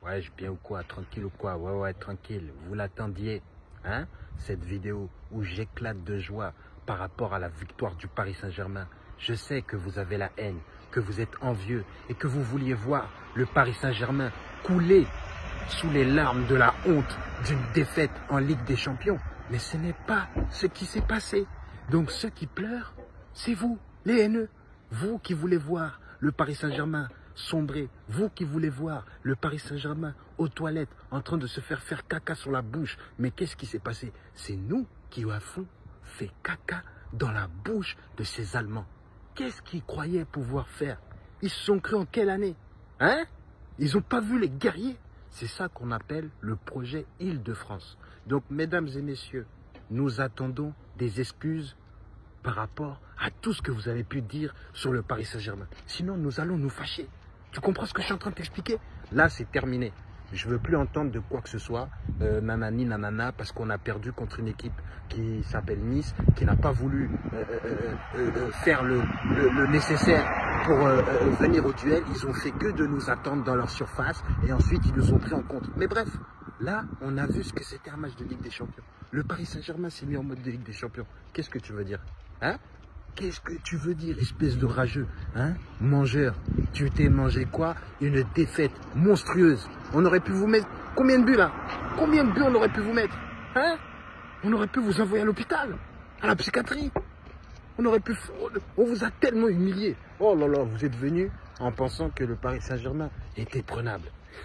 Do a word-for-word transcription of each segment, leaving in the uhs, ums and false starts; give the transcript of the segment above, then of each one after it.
Ouais, je bien ou quoi? Tranquille ou quoi? Ouais, ouais, tranquille. Vous l'attendiez, hein? Cette vidéo où j'éclate de joie par rapport à la victoire du Paris Saint-Germain. Je sais que vous avez la haine, que vous êtes envieux et que vous vouliez voir le Paris Saint-Germain couler sous les larmes de la honte d'une défaite en Ligue des Champions. Mais ce n'est pas ce qui s'est passé. Donc ceux qui pleurent, c'est vous, les haineux. Vous qui voulez voir le Paris Saint-Germain sombrer, vous qui voulez voir le Paris Saint-Germain aux toilettes en train de se faire faire caca sur la bouche. Mais qu'est-ce qui s'est passé? C'est nous qui avons fait caca dans la bouche de ces Allemands. Qu'est-ce qu'ils croyaient pouvoir faire? Ils se sont cru en quelle année? Hein? Ils n'ont pas vu les guerriers? C'est ça qu'on appelle le projet Île-de-France. Donc, mesdames et messieurs, nous attendons des excuses par rapport à tout ce que vous avez pu dire sur le Paris Saint-Germain. Sinon, nous allons nous fâcher. Tu comprends ce que je suis en train de t'expliquer? Là, c'est terminé. Je ne veux plus entendre de quoi que ce soit, euh, nanani, nanana, parce qu'on a perdu contre une équipe qui s'appelle Nice, qui n'a pas voulu euh, euh, euh, euh, faire le, le, le nécessaire pour euh, euh, venir au duel. Ils ont fait que de nous attendre dans leur surface et ensuite ils nous ont pris en compte. Mais bref, là, on a vu ce que c'était un match de Ligue des Champions. Le Paris Saint-Germain s'est mis en mode de Ligue des Champions. Qu'est-ce que tu veux dire? Hein? Qu'est-ce que tu veux dire, espèce de rageux, hein? Mangeur, tu t'es mangé quoi? Une défaite monstrueuse. On aurait pu vous mettre combien de buts là? Combien de buts on aurait pu vous mettre? Hein? On aurait pu vous envoyer à l'hôpital, à la psychiatrie. On aurait pu... On vous a tellement humilié. Oh là là, vous êtes venus en pensant que le Paris Saint-Germain était prenable.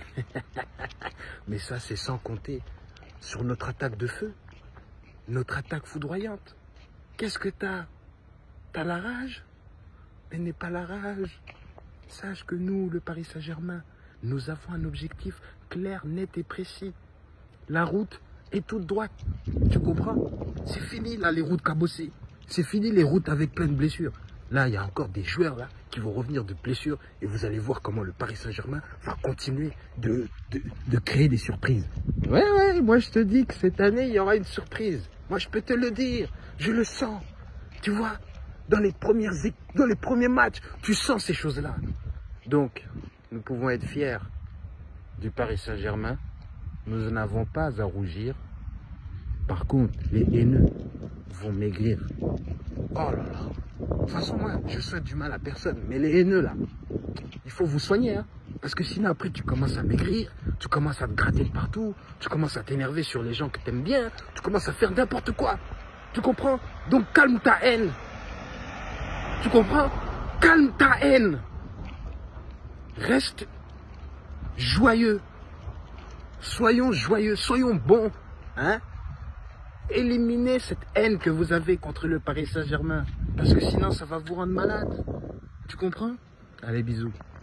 Mais ça, c'est sans compter sur notre attaque de feu. Notre attaque foudroyante. Qu'est-ce que t'as? T'as la rage? Mais n'est pas la rage. Sache que nous, le Paris Saint-Germain, nous avons un objectif clair, net et précis. La route est toute droite. Tu comprends? C'est fini là les routes cabossées. C'est fini les routes avec plein de blessures. Là, il y a encore des joueurs là qui vont revenir de blessures et vous allez voir comment le Paris Saint-Germain va continuer de, de, de créer des surprises. Ouais, ouais, moi je te dis que cette année, il y aura une surprise. Moi, je peux te le dire. Je le sens. Tu vois, dans les, premières, dans les premiers matchs, tu sens ces choses-là. Donc, nous pouvons être fiers du Paris Saint-Germain. Nous n'avons pas à rougir. Par contre, les haineux vont maigrir. Oh là là. De toute façon, moi, je souhaite du mal à personne. Mais les haineux, là, il faut vous soigner. Hein, parce que sinon, après, tu commences à maigrir. Tu commences à te gratter de partout. Tu commences à t'énerver sur les gens que tu aimes bien. Tu commences à faire n'importe quoi. Tu comprends? Donc, calme ta haine. Tu comprends? Calme ta haine. Reste joyeux. Soyons joyeux. Soyons bons. Hein? Éliminez cette haine que vous avez contre le Paris Saint-Germain. Parce que sinon, ça va vous rendre malade. Tu comprends? Allez, bisous.